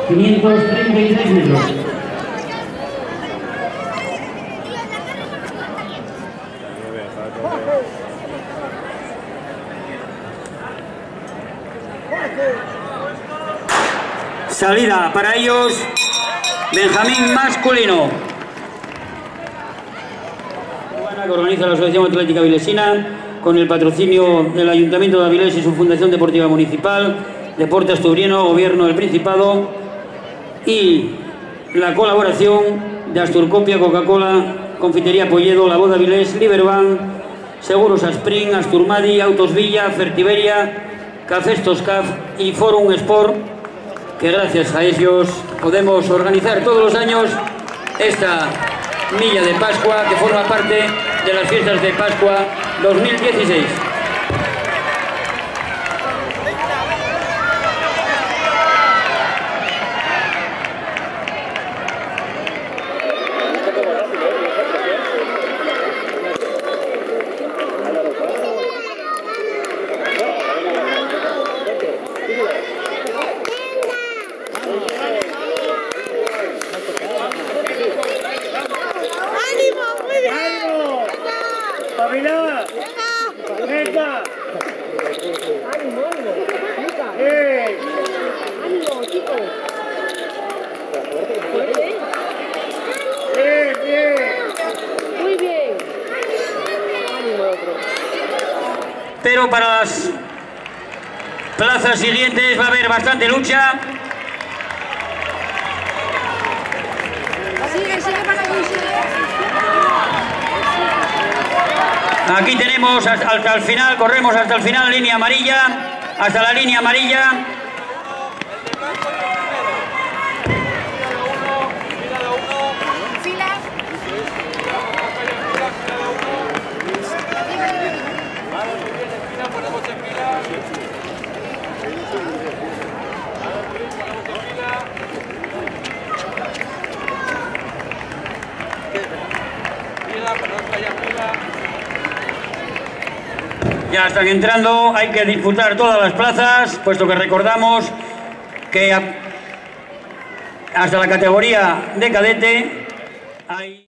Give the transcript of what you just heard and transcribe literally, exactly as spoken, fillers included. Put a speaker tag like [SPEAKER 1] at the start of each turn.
[SPEAKER 1] quinientos treinta y seis metros. Salida para ellos, Benjamín masculino. Que organiza la Asociación Atlética Vilesina con el patrocinio del Ayuntamiento de Avilés y su Fundación Deportiva Municipal, Deporte Asturiano, Gobierno del Principado y la colaboración de Asturcopia, Coca-Cola, Confitería Polledo, La Voz de Avilés, Liberbank, Seguros Aspring, Asturmadi, Autos Villa, Fertiberia, Cafés Toscaf y Forum Sport, que gracias a ellos podemos organizar todos los años esta Milla de Pascua, que forma parte de las fiestas de Pascua dos mil dieciséis.
[SPEAKER 2] ¡Familia! ¡Venga! ¡Ánimo, ánimo! ¡Eh! ¡Ánimo, chicos! ¡Bien, bien! ¡Muy bien! ¡Ánimo, otro!
[SPEAKER 1] Pero para las plazas siguientes va a haber bastante lucha.
[SPEAKER 3] Sigue, sigue para que
[SPEAKER 1] Aquí tenemos hasta, hasta el final, corremos hasta el final, línea amarilla, hasta la línea amarilla. Ya están entrando, hay que disputar todas las plazas, puesto que recordamos que hasta la categoría de cadete hay...